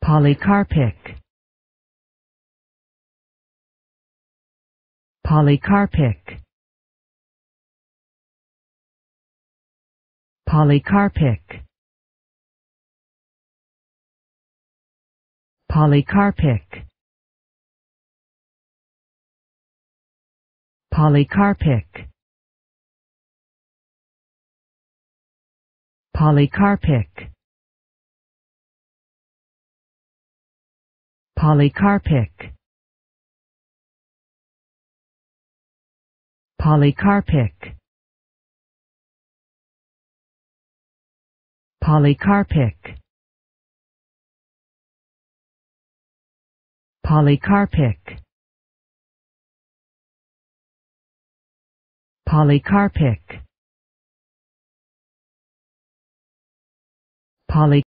Polycarpic. Polycarpic. Polycarpic. Polycarpic. Polycarpic. Polycarpic. Polycarpic. Polycarpic. Polycarpic. Polycarpic. Polycarpic. Poly